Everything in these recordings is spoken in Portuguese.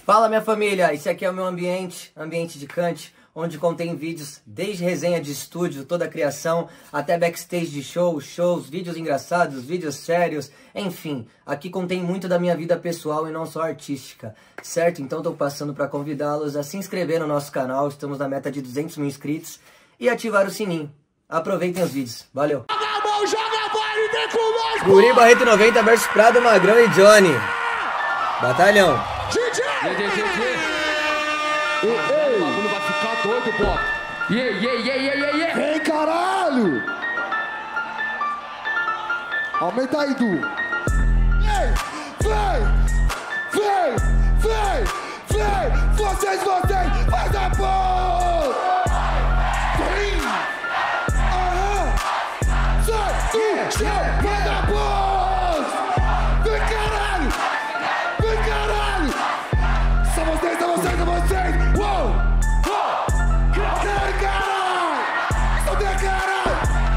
Fala, minha família, esse aqui é o meu ambiente de Kant, onde contém vídeos desde resenha de estúdio, toda a criação, até backstage de shows, vídeos engraçados, vídeos sérios, enfim, aqui contém muito da minha vida pessoal e não só artística, certo? Então tô passando para convidá-los a se inscrever no nosso canal, estamos na meta de 200 mil inscritos, e ativar o sininho. Aproveitem os vídeos, valeu! Guri Barreto 90 versus Prado, Magrão e Johnny. Batalhão. O bagulho vai ficar doido, pô. Vem, caralho! Aumenta aí, Du. Vem! Vocês, faz a porra! Vem! Aham! Sai do chão, faz a porra! Vem, caralho! São vocês! Uou! Caralho! Só tem caralho!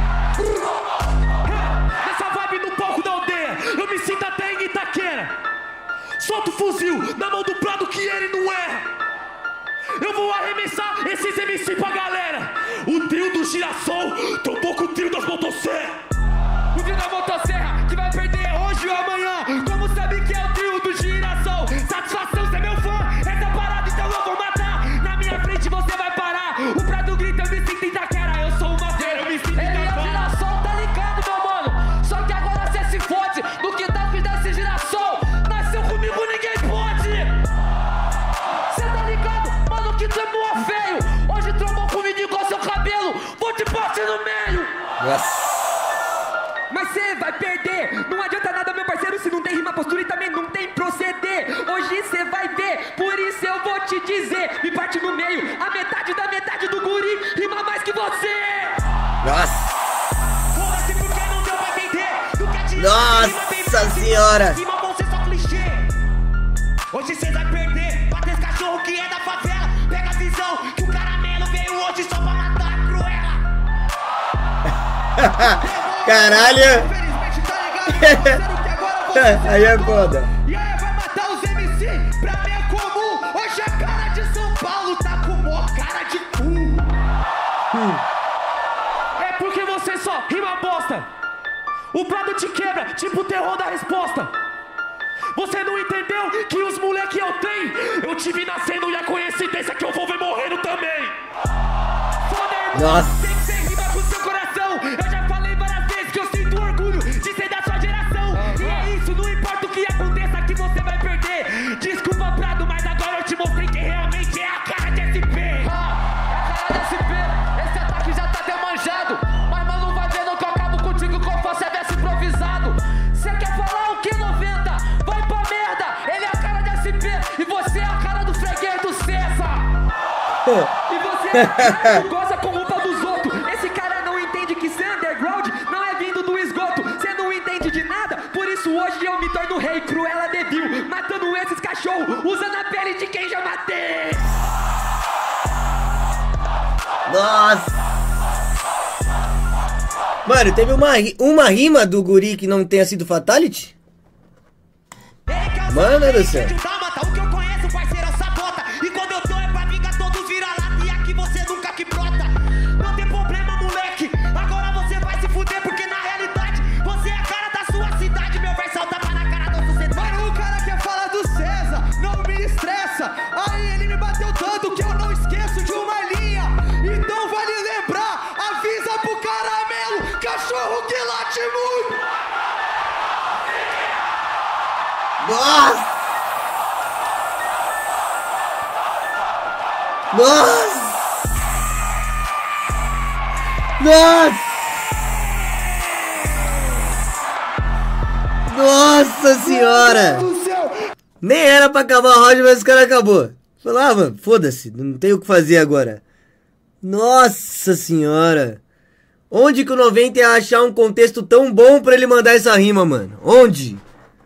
Nessa vibe no palco da aldeia, eu me sinto até em Itaquera. Solta o fuzil na mão do Prado que ele não erra. Eu vou arremessar esses MC pra galera. O trio do girassol trombou com o trio das motosserras. O trio da motosserra que vai perder hoje ou amanhã. Como sabe que é o trio do girassol? Satisfação ser meu fã, essa parada então eu vou matar. Na minha frente você vai parar. O Prado grita, eu me sinto em Itaquera. Eu sou uma feira, eu me sinto em Itaquera. Ele é o girassol, tá ligado, meu mano? Só que agora cê se fode. No que tá fiz desse girassol, nasceu comigo, ninguém pode. Cê tá ligado, mano, que tu é boa feio. Hoje trombou comigo igual seu cabelo. Vou te partir no meio. Nossa. Mas cê vai perder, não adianta nada, meu parceiro, se não tem rima, postura e também não tem proceder. Hoje cê vai ver, por isso eu vou te dizer, me parte no meio, a metade da metade do guri rima mais que você. Nossa. Foda-se porque não deu pra entender. Do que adianta, Nossa senhora. rima vão ser só clichê. Hoje cê vai perder, bate esse cachorro que é da favela. Pega a visão, que o caramelo veio hoje só pra matar a Cruella. Caralho. Infelizmente, tá ligado? Que agora você Aí é foda. E aí vai matar os MC, pra mim é comum. Hoje a cara de São Paulo tá com mó cara de cu. É porque você só rima bosta. O Prado te quebra, tipo o terror da resposta. Você não entendeu que os moleque eu tenho? Eu te vi nascendo e a coincidência que eu vou ver morrendo também. Foda, irmão. Nossa. Tem que ser rima com seu coração. Eu já falei várias vezes que eu sinto orgulho de ser da sua geração. E é isso, não importa o que aconteça que você vai perder. Desculpa, Prado, mas agora eu te mostrei que realmente é a cara de SP. É a cara de SP, esse ataque já tá até manjado. Mas mano, vai vendo que eu acabo contigo como se fosse verso improvisado. Cê quer falar o que, 90? Vai pra merda, ele é a cara de SP. E você é a cara do freguês do César. E você é a cara que goza com roupa dos outros. Esse cara não entende que ser underground não é vindo do esgoto. Você não entende de nada, por isso hoje eu me torno rei. Cruella Devil, matando esses cachorros, usando a pele de quem já matei. Nossa. Mano, teve uma rima do guri que não tenha sido fatality? Mano do céu. O que eu conheço, parceiro, essa bota. E quando eu tô é pra vingar todos vira-lata. E aqui você nunca que brota. Não tem problema, moleque. Agora você vai se fuder, porque na realidade você é a cara da sua cidade. Meu verso tapa na cara da sociedade. Mano, o cara quer falar do César, não me estressa. Aí ele me bateu tanto que eu não esqueço de uma linha. Então vale lembrar, avisa pro caramelo, cachorro que late muito. Nossa. Nossa. Nossa. Nossa senhora. Do céu. Nem era pra acabar o round, mas o cara acabou. Falava, foda-se, não tem o que fazer agora. Nossa senhora. Onde que o 90 ia achar um contexto tão bom pra ele mandar essa rima, mano? Onde?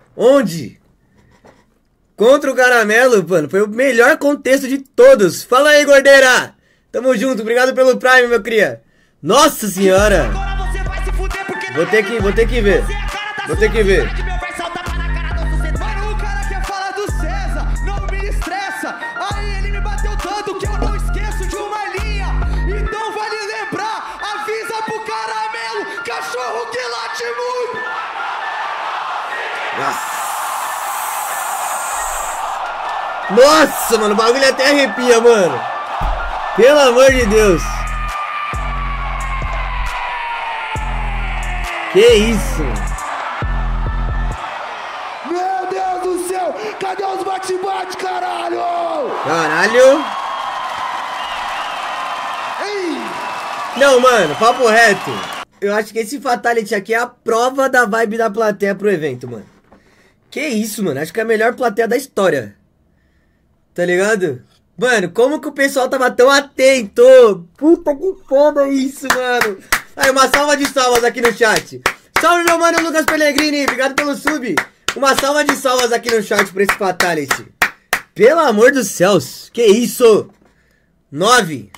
Contra o caramelo, mano, foi o melhor contexto de todos. Fala aí, gordeira. Tamo junto, obrigado pelo Prime, meu cria. Nossa senhora. Vou ter que ver. Vou ter que ver. Mano, o cara quer falar do César, não me estressa. Nossa, mano, o bagulho até arrepia, mano. Pelo amor de Deus. Que isso? Meu Deus do céu! Cadê os bate-bate, caralho? Caralho. Ei! Não, mano, papo reto. Eu acho que esse Fatality aqui é a prova da vibe da plateia pro evento, mano. Que isso, mano. Acho que é a melhor plateia da história. Tá ligado? Mano, como que o pessoal tava tão atento? Puta que foda isso, mano. Aí, uma salva de salvas aqui no chat. Salve, meu mano Lucas Pellegrini. Obrigado pelo sub. Uma salva de salvas aqui no chat pra esse Fatality. Pelo amor dos céus. Que isso? 9.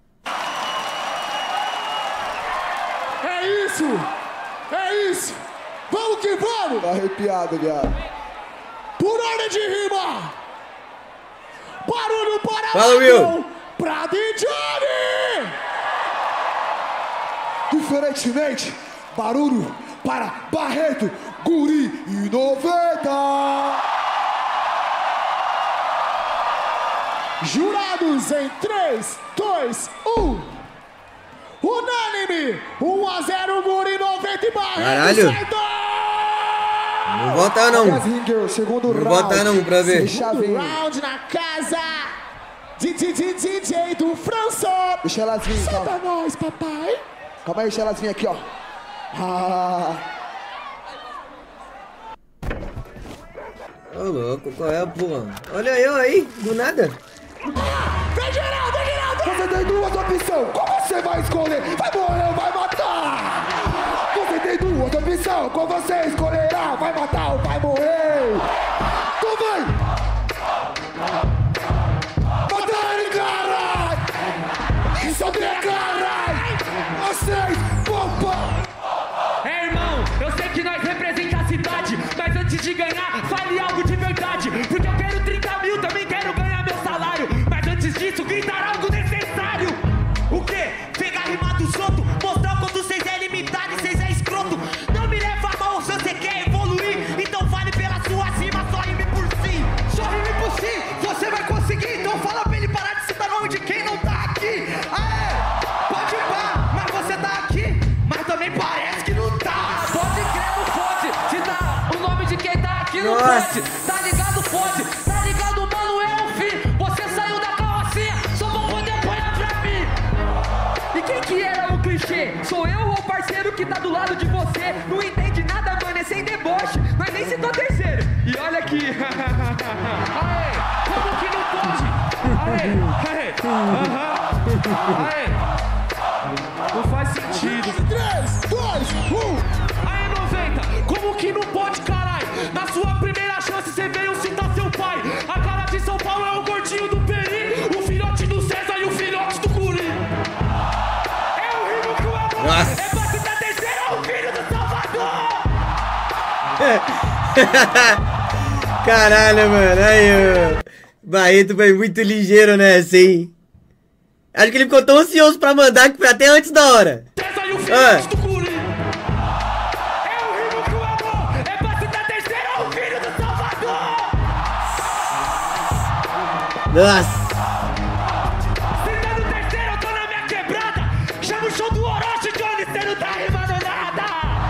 É isso! É isso! Vamos que vamos! Tá arrepiado, viado. Por ordem de rima! Barulho para Fala, Will! Pra Johnny! Diferentemente, barulho para Barreto, Guri e 90! Jurados em 3, 2, 1. Unânime! 1-0, Guri 90 e Barreto. Caralho! Não volta não. Segundo Não volta não pra ver. Segundo round na casa. DJ do Franço. Deixa elas virem, calma. Solta nós, papai. Calma aí, deixa elas virem aqui, ó. Ô, louco, qual é a porra? Olha eu aí, do nada. Vem, Geraldo, vem, Geraldo. Você tem duas opções. Qual você vai escolher? Vai morrer ou vai matar? Você tem duas opções. Qual você escolherá? Vai matar ou vai morrer? Então vai. Mata ele, caralho. Isso é caralho. Vocês, popa. É, irmão, eu sei que nós representamos a cidade, mas antes de ganhar, fale algo de verdade. Porque eu quero 30 mil, também quero ganhar meu salário. Mas antes disso, gritar algo necessário. O quê? Pegar rima dos outros, mostrar o quanto vocês é limitado e vocês é escroto. Não me leva a mal se você quer evoluir, então fale pela sua cima, só rime por si. Só rime por si, você vai conseguir. Então fala pra ele parar de citar nome de quem não tá aqui. Aê, pode ir pá, mas você tá aqui, mas também parece que não tá. Pode crer, não pode citar o nome de quem tá aqui, não Nossa. pode. Tá ligado, pode. Tá ligado, mano, é o fim. Você saiu da carrocinha, só vou poder apanhar pra mim. E quem que era o clichê? Sou eu ou o parceiro que tá do lado de você? Não entende nada, mano, é sem deboche. Mas nem citou terceiro. E olha aqui. Aê, como que não pode? Aê, aê, não faz sentido. 3, 2, 1. Aí 90, como que não pode, caralho? Na sua primeira chance você veio citar seu pai. A cara de São Paulo é o gordinho do Peri, o filhote do César e o filhote do Guri. É o rimo que o amor Nossa. é pra citar terceiro, é o filho do Salvador. Caralho, mano. Aí, o Barreto foi muito ligeiro nessa, hein? Acho que ele ficou tão ansioso pra mandar que foi até antes da hora. César e o filhote do Guri. É o rimo que o amor é pra citar terceiro, é o filho do Salvador. Nossa. Citando terceiro, eu tô na minha quebrada. Chama o show do Orochi, Johnny, cê não tá rimando nada.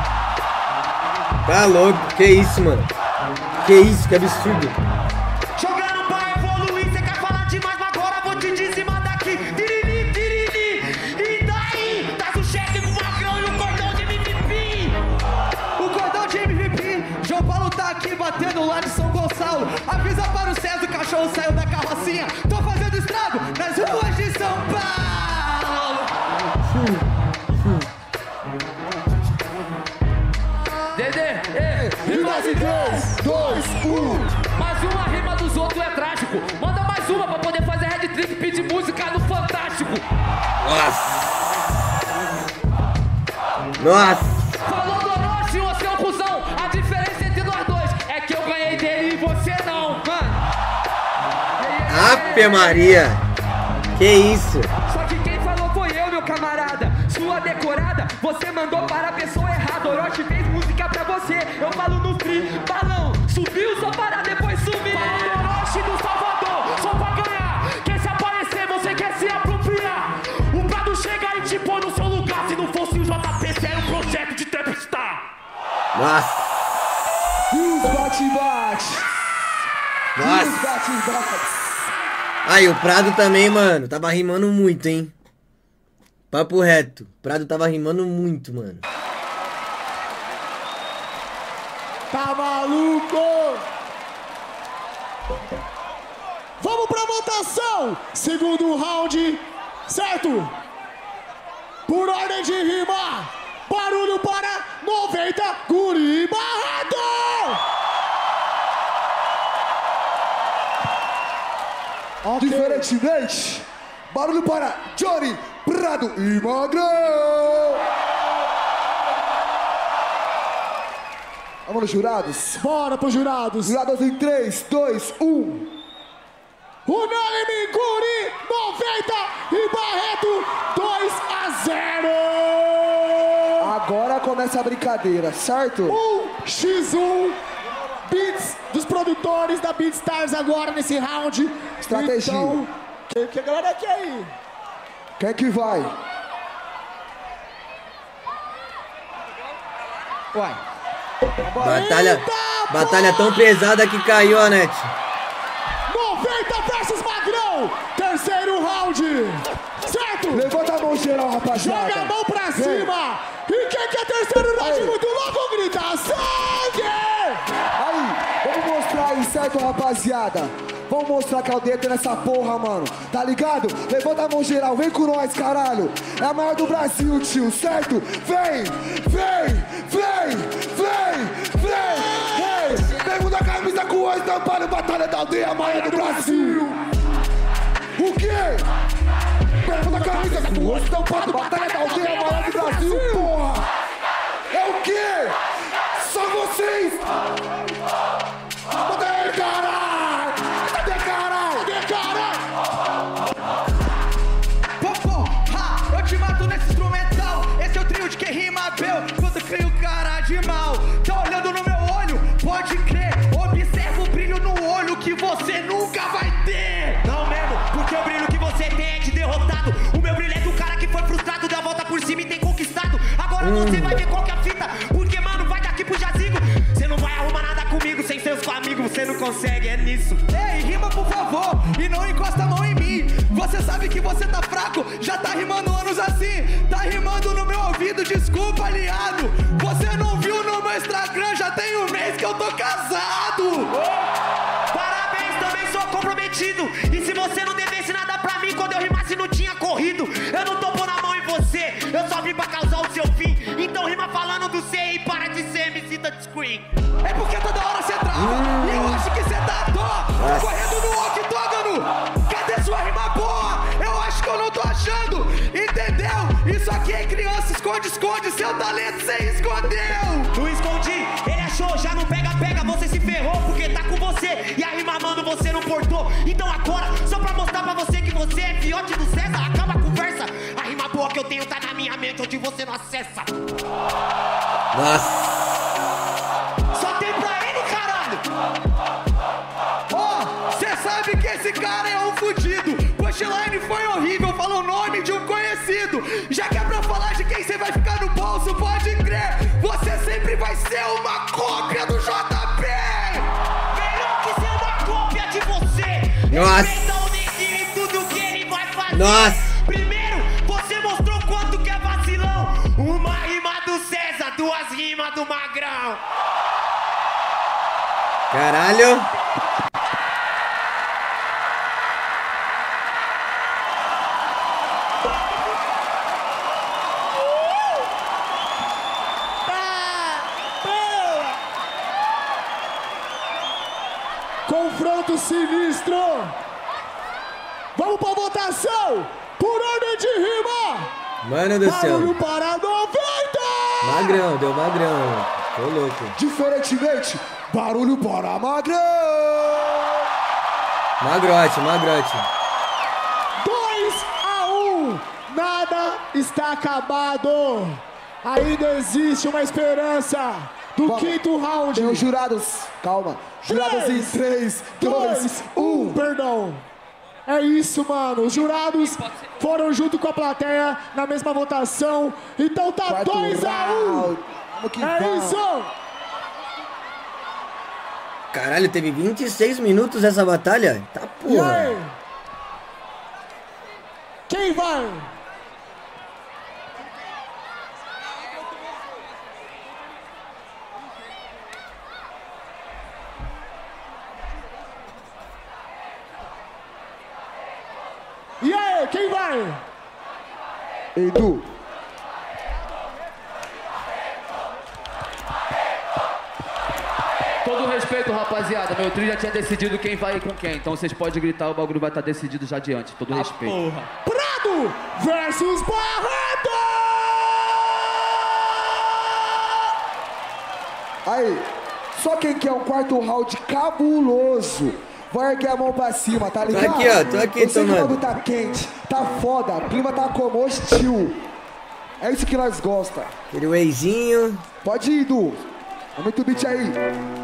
Tá louco. Que isso, mano? Que isso, que absurdo. Jogando pra evoluir, cê quer falar demais, mas agora vou te dizimar daqui. Tiriri, tiriri, e daí? Traz o cheque com o avião e o cordão de MVP. O cordão de MVP, João Paulo tá aqui batendo lá de São Gonçalo. Avisa para o César, o cachorro saiu da carrocinha. Tô fazendo estrago nas ruas de São Paulo. Dedê, E nós em 3, 2, 1. mais uma rima dos outros é trágico. Manda mais uma pra poder fazer head trick, pedir música no Fantástico. Nossa. Falou do Orochi, você é um cuzão. A diferença entre nós dois é que eu ganhei dele e você não, mano. Ave Maria. Que isso? Só que quem falou foi eu, meu camarada. Sua decorada, você mandou para a pessoa errada. Orochi fez música pra você, eu falo no free. Balão, subiu só para depois sumir. Fala do Orochi do Salvador, Nossa. E os bate-bate. Nossa. E os bate-bate. Aí, o Prado também, mano. Tava rimando muito, hein? Papo reto. O Prado tava rimando muito, mano. Tá maluco? Vamos pra votação. Segundo round, certo? Por ordem de rima. Barulho para 90, Guri Barreto! Okay. Diferentemente, barulho para Johnny, Prado e Magrão! Vamos nos jurados? Bora pros jurados! Jurados em 3, 2, 1. Unânime, Guri 90 e Barreto 2-0! Agora começa a brincadeira, certo? 1x1 Beats dos produtores da BeatStars agora nesse round. Estratégia. Então, que a galera quer aí? Quem que vai? Uai. Batalha tão pesada que caiu, Anete. 90 versus Magrão. Terceiro round. Certo? Levanta a mão geral, rapaziada. Joga a mão pra cima. E quem quer terceiro round muito louco, grita sangue! Aí, vamos mostrar aí, certo, rapaziada? Vamos mostrar que é o dedo nessa porra, mano. Tá ligado? Levanta a mão geral, vem com nós, caralho. É a maior do Brasil, tio, certo? Vem, vem, vem, vem, vem, vem. Pega a camisa com o estampado, Batalha da Aldeia, a maior do Brasil. O quê? Pega a camisa com o estampado, Batalha da Aldeia, a maior do Brasil, porra. É o quê? Só vocês. Bota aí, caralho. Cadê caralho? Cadê caralho? Popô, ha, eu te mato nesse instrumental. Esse é o trio de quem rima bel, quando crio cara de mal. Tá olhando no meu olho? Pode crer. Observa o brilho no olho que você nunca vai ter. Não mesmo, porque o brilho que você tem é de derrotado. O meu brilho é do cara que foi frustrado, deu a volta por cima e tem conquistado. Agora você vai ver qual que é a fita, porque mano, vai daqui pro jazigo. Você não vai arrumar nada comigo, sem seus amigos você não consegue, é nisso. Ei, rima por favor, e não encosta a mão em mim. Você sabe que você tá fraco, já tá rimando anos assim. Tá rimando no meu ouvido, desculpa, aliado. Você não viu no meu Instagram, já tem um mês que eu tô casado. Parabéns, também sou comprometido. E se você não devesse nada pra mim, quando eu rimasse não tinha corrido. Eu não tô pondo a mão em você, eu só vim pra causar o seu fim. Então rima falando do C e para de ser MC touchscreen. É porque toda hora você trava, e eu acho que você tá à toa. Correndo no octógono, cadê sua rima boa? Eu acho que eu não tô achando, entendeu? Isso aqui é criança, esconde, esconde, seu talento cê escondeu. Não escondi, ele achou, já não pega, pega, você se ferrou porque tá com você. E a rima, mano, você não portou. Então agora, só pra mostrar pra você que você é fiote do César, acaba a conversa. A rima boa que eu tenho tá na minha mente, onde você não acessa. Nossa. Só tem pra ele, caralho. Ó, cê sabe que esse cara é um fudido. Punchline foi horrível, falou o nome de um conhecido. Já que é pra falar de quem cê vai ficar no bolso, pode crer. Você sempre vai ser uma cópia do JP. Melhor que ser uma cópia de você. Nossa. Respeita o Neguinho e tudo que ele vai fazer. Nossa. Primeiro, você mostrou quanto que é vacilão. Uma rima do César, duas rimas do Magrão. Caralho. Confronto sinistro. Vamos pra votação. Por ordem de rima. Mano do céu. Barulho para 90. Magrão, deu magrão. Tô louco. Diferentemente, barulho para Magrão. Magrote, magrote. 2-1. Nada está acabado. Ainda existe uma esperança do Vamos. quinto round. Tem os jurados, calma. Jurados em 3, 2, 1. Perdão. É isso, mano. Os jurados foram junto com a plateia na mesma votação. Então tá 2-1. Vamos que É vamos. isso. Caralho, teve 26 minutos essa batalha? Tá E porra. aí? Quem vai? E aí, quem vai? Edu. Todo respeito, rapaziada. Meu trio já tinha decidido quem vai com quem. Então vocês podem gritar, o bagulho vai estar decidido já adiante. Todo respeito. Prado versus Barreto! Aí, só quem quer um quarto round cabuloso, vai erguer a mão pra cima, tá ligado? Tô aqui, ó, tô aqui Eu sei que o tomando. bagulho tá quente, tá foda, o clima tá como hostil. É isso que nós gosta. Aquele wheyzinho. Pode ir, Du. Aumenta o beat aí.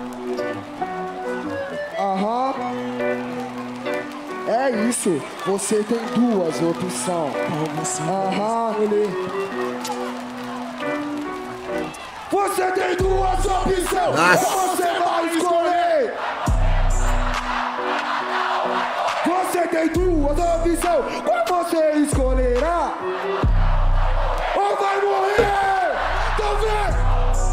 Aham. É isso, você tem duas opções. Aham. Você tem duas opções. Nossa. Você vai escolher. Você tem duas opções. Qual você escolherá? Ou vai morrer? Então vem.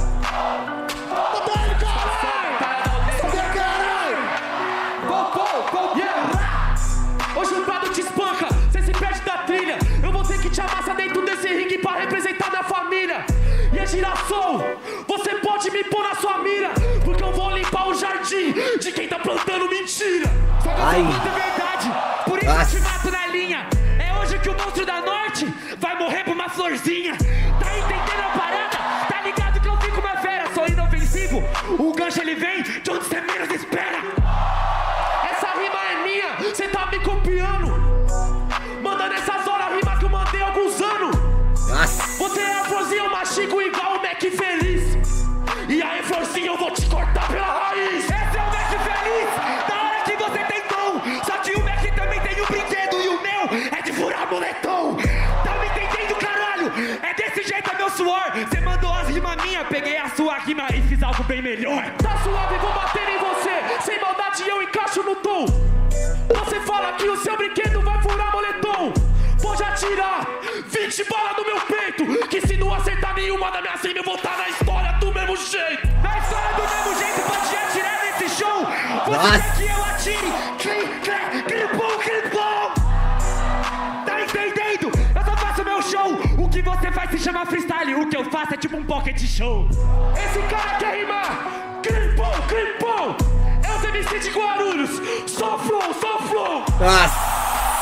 Hoje o Prado te espanca, cê se perde da trilha. Eu vou ter que te amassar dentro desse ringue pra representar minha família. E é girassol, você pode me pôr na sua mira, porque eu vou limpar o jardim de quem tá plantando mentira. Só que Ai. eu só conto verdade, por isso eu te mato na linha. É hoje que o monstro da norte vai morrer por uma florzinha. Tá entendendo a parada? Tá ligado que eu fico mais fera, sou inofensivo. O gancho ele vem de onde você menos espera. Essa rima é minha, cê tá me copiando. Manda nessas horas a rima que eu mandei há alguns anos. Nossa. Você é a florzinha, eu mastigo igual o Mac feliz. E aí, florzinha, eu vou te cortar pela raiz. Esse é o Mac feliz, da hora que você tem dom. Só que o Mac também tem um brinquedo e o meu é de furar moletom. Tá me entendendo, caralho? É desse jeito, é meu suor. Você mandou as rimas minhas, peguei a sua rima e fiz algo bem melhor. Tá suave, vou bater em você. Sem maldade eu encaixo no tom. Você fala que o seu brinquedo vai furar moletom. Pode atirar 20 balas no meu peito, que se não acertar nenhuma da minha rima eu vou estar na história do mesmo jeito. Na história do mesmo jeito, pode atirar nesse show. Você quer que eu atire? Cripom. Tá entendendo? Eu só faço meu show. O que você faz se chama freestyle, o que eu faço é tipo um pocket show. Esse cara quer rimar. Cripom. É os MC de Guarulhos. Só flow. Nossa.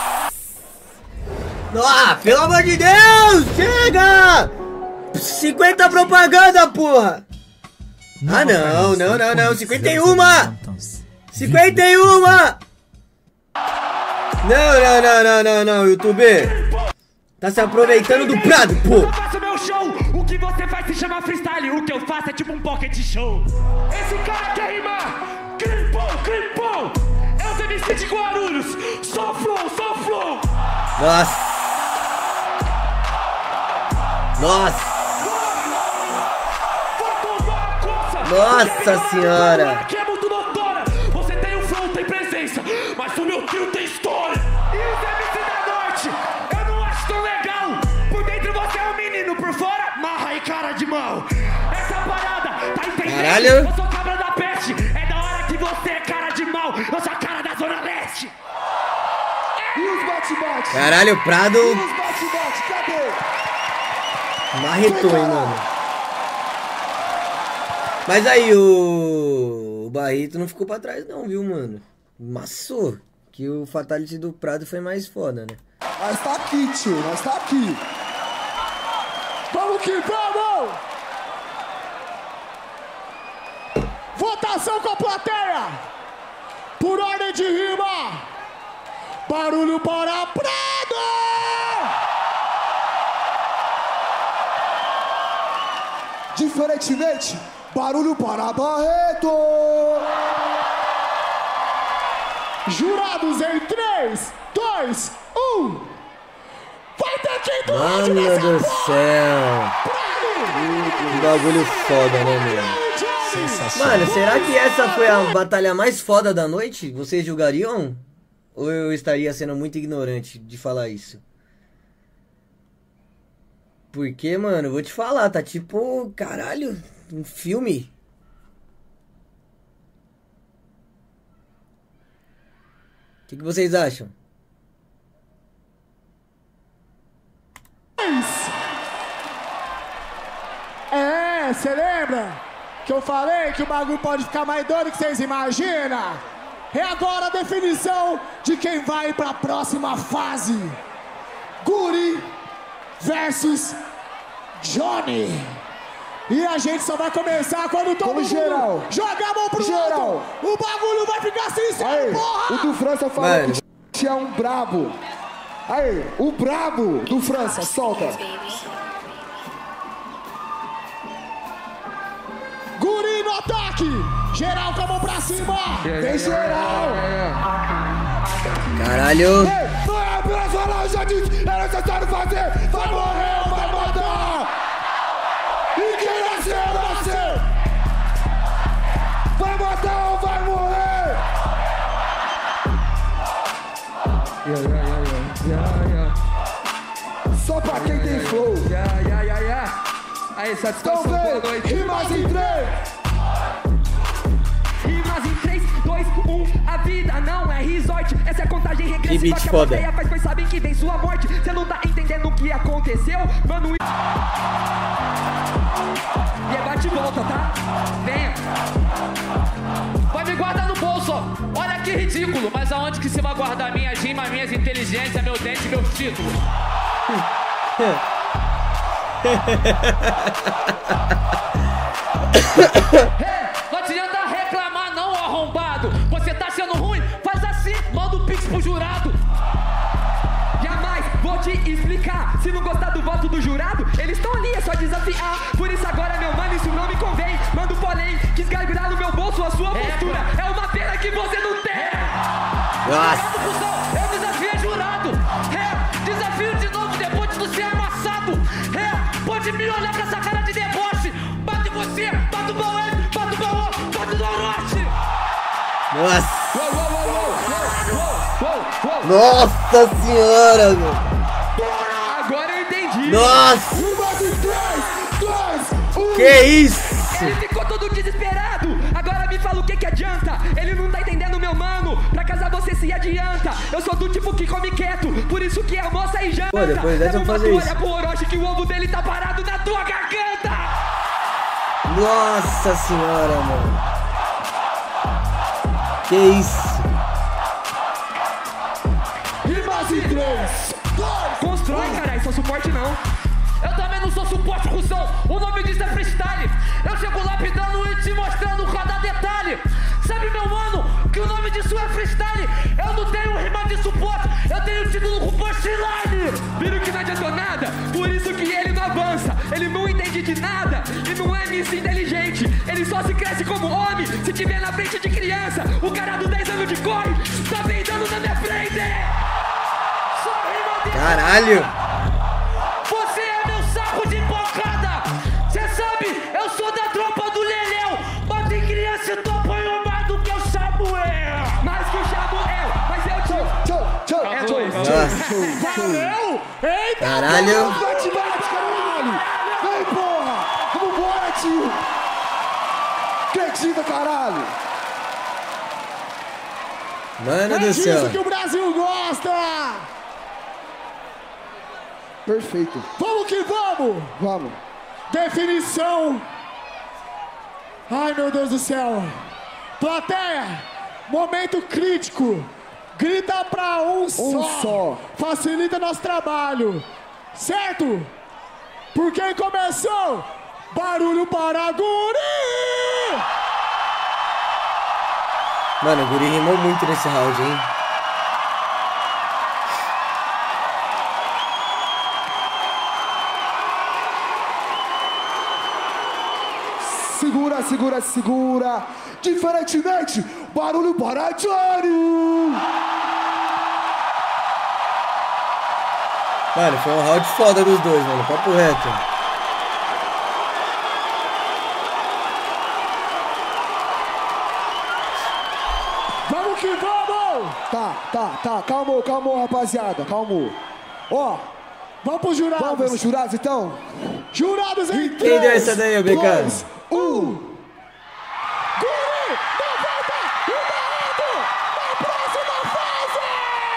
Ah, pelo amor de Deus! Chega! 50 propaganda, porra! Ah, não. 51! 51! Não, YouTube! Tá se aproveitando do Prado, pô! Eu faço meu show, o que você faz se chama freestyle, o que eu faço é tipo um pocket show. Esse cara quer rimar, Cripom, é os MC de Guarulhos, só flow. Nossa senhora! Que é muito notória. Você tem um flow, tem presença, mas o meu trio tem história. E os MC da Norte, eu não acho tão legal. Por dentro você é um menino, por fora, marra e cara de mal. Essa parada, tá entendendo? Caralho. Eu sou cabra da peste. É da hora que você é cara de mal. Eu sou a cara da Zona Leste. E os bate-bate? Caralho, o Prado E os bate-bate, cadê? marretou, hein, mano? Mas aí, o Barreto não ficou pra trás não, viu, mano? Massou. Que o Fatality do Prado foi mais foda, né? Nós tá aqui, tio, nós tá aqui. Vamos que vamos! Votação com a plateia! Por ordem de rima! Barulho para Prado! Diferentemente, barulho para Barreto! Jurados em 3, 2, 1! Vai ter que ir Mano do céu! Que bagulho foda, né, meu? Mano, será que essa foi a batalha mais foda da noite? Vocês julgariam? Ou eu estaria sendo muito ignorante de falar isso? Porque, mano, eu vou te falar, tá tipo, caralho, um filme. O que vocês acham? É, você lembra que eu falei que o bagulho pode ficar mais doido que vocês imaginam? É agora a definição de quem vai pra próxima fase. Guri versus Johnny. E a gente só vai começar quando todo mundo jogar a mão pro alto. O bagulho vai ficar sincero, porra! O do França falou que é um brabo. Aí, o brabo do França, solta. Guri no ataque! Geral com a mão pra cima! Tem geral! Caralho! Não é apenas falar, eu já disse, é necessário fazer! Vai morrer ou vai matar! E quem nasceu, nasceu! Vai matar ou vai morrer! Só pra quem tem flow! Aí, satisfação, boa noite. Rimas em 3! Rimas em 3, 2, 1. A vida não é resort. Essa é a contagem regressiva que a plateia faz, pois sabem que vem sua morte. Você não tá entendendo o que aconteceu, mano. E é bate e volta, tá? Venha. Vai me guardar no bolso, ó. Olha que ridículo. Mas aonde que você vai guardar minhas rimas, minhas inteligências, meu dente, meus títulos? Não adianta reclamar não, arrombado. Você tá sendo ruim? Faz assim, manda um pix pro jurado. Jamais vou te explicar. Se não gostar do voto do jurado, eles estão ali, é só desafiar. Por isso agora, meu mano, isso não me convém. Mando polém, quis gargurar no meu bolso a sua postura. É uma pena que você não tem. Nossa! Eu desafio jurado. Desafio de novo depois de ser amassado. Pode me olhar com essa cara de deboche. Bate você, bate o Bauê, bate o Baú, bate o Noroeste. Nossa! Nossa senhora, meu! Agora eu entendi. Nossa! Rimas em 3, 2, 1! Que isso? Ele ficou todo desesperado. Agora me fala o que adianta. Ele não tá entendendo, meu mano. Pra casar você se adianta. Eu sou do tipo que come quieto, por isso que almoça e janta. Pô, depois dessa eu vou fazer isso. Olha pro Orochi que o ovo dele tá parado na tua garganta. Nossa senhora, mano! Que isso? Rimas em 3, 2, Constrói, caralho, sou suporte não. Eu também não sou suporte, cuzão. O nome disso é freestyle. Eu chego lapidando e te mostrando cada detalhe. Sabe, meu mano, que o nome disso é freestyle. Eu não tenho rima de suporte, eu tenho título com punchline. Viram que não adiantou nada, por isso que ele não avança. Ele não entende de nada e não é miss inteligente. Ele só se cresce como homem se tiver na frente de criança. O cara do 10 anos de corre tá peidando na minha frente. Só rima de... Caralho! Você é meu saco de pancada. Cê sabe, eu sou da tropa do Leléu. Bate em criança e tu apanhou mais do que o Samuel. Mais que o Samuel, mas eu te... É dois. Valeu! Eita! Caralho! Bate, caralho! Vem, porra! Vambora, tio! Acredita, caralho! Mano É do disso céu! que o Brasil gosta! Perfeito. Vamos que vamos! Vamos. Definição! Ai, meu Deus do céu! Plateia! Momento crítico! Grita pra um só! Facilita nosso trabalho! Certo? Por quem começou? Barulho para Guri! Mano, o Guri rimou muito nesse round, hein? Segura, segura, segura. Diferentemente, barulho para Johnny. Mano, foi um round foda dos dois, mano. Papo reto. Tá, calmou, rapaziada, calmou. Ó, vamos pros jurados. Vamos ver os jurados, então? Jurados em 3, Quem deu essa daí, BK? 2, 1. Guri, 90 e Barreto na próxima fase!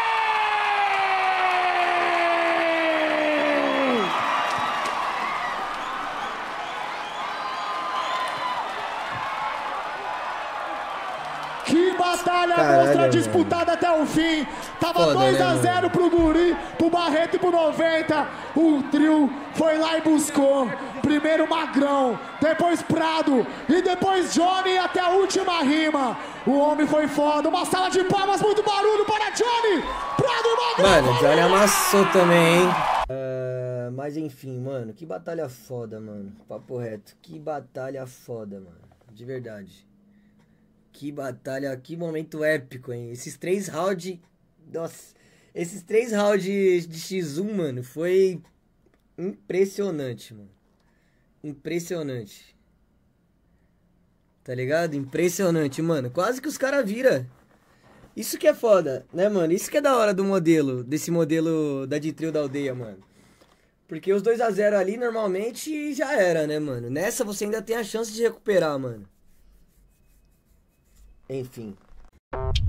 Que batalha monstra disputada até o fim. Tava 2-0 pro Guri, pro Barreto e pro 90. O trio foi lá e buscou. Primeiro Magrão, depois Prado e depois Johnny até a última rima. O homem foi foda. Uma sala de palmas, muito barulho para Johnny, Prado e Magrão. Mano, Johnny amassou também, hein? Mas enfim, mano, que batalha foda, mano. Papo reto, que batalha foda, mano. De verdade. Que batalha, que momento épico, hein? Esses 3 rounds... Nossa, esses 3 rounds de X1, mano, foi impressionante, mano. Impressionante. Tá ligado? Impressionante, mano. Quase que os caras viram. Isso que é foda, né, mano? Isso que é da hora do modelo, desse modelo da de trio da aldeia, mano. Porque os 2-0 ali, normalmente, já era, né, mano? Nessa você ainda tem a chance de recuperar, mano. Enfim.